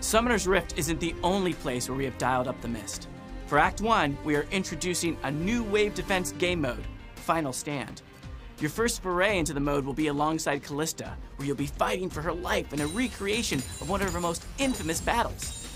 Summoner's Rift isn't the only place where we have dialed up the mist. For Act 1, we are introducing a new wave defense game mode, Final Stand. Your first foray into the mode will be alongside Kalista, where you'll be fighting for her life in a recreation of one of her most infamous battles.